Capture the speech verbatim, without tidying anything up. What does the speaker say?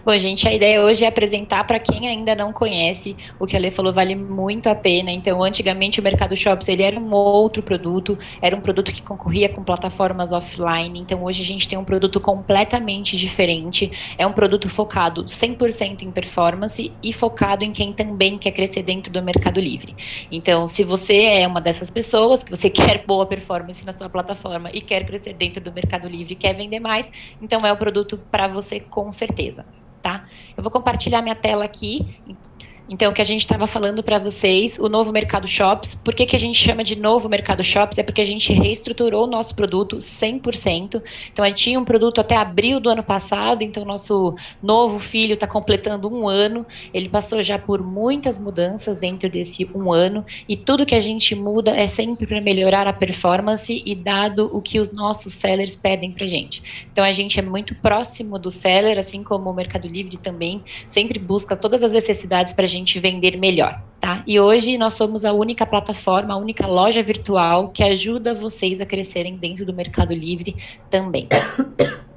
Bom, gente, a ideia hoje é apresentar para quem ainda não conhece. O que a Lê falou vale muito a pena. Então, antigamente o Mercado Shops ele era um outro produto, era um produto que concorria com plataformas offline. Então, hoje a gente tem um produto completamente diferente. É um produto focado cem por cento em performance e focado em quem também quer crescer dentro do Mercado Livre. Então, se você é uma dessas pessoas que você quer boa performance na sua plataforma e quer crescer dentro do Mercado Livre e quer vender mais, então é o produto para você com certeza. Tá? Eu vou compartilhar minha tela aqui. Então, o que a gente estava falando para vocês, o novo Mercado Shops, por que, que a gente chama de novo Mercado Shops? É porque a gente reestruturou o nosso produto cem por cento. Então, a gente tinha um produto até abril do ano passado, então o nosso novo filho está completando um ano. Ele passou já por muitas mudanças dentro desse um ano, e tudo que a gente muda é sempre para melhorar a performance e dado o que os nossos sellers pedem para a gente. Então, a gente é muito próximo do seller, assim como o Mercado Livre também, sempre busca todas as necessidades para a gente vender melhor, tá? E hoje nós somos a única plataforma, a única loja virtual que ajuda vocês a crescerem dentro do Mercado Livre também.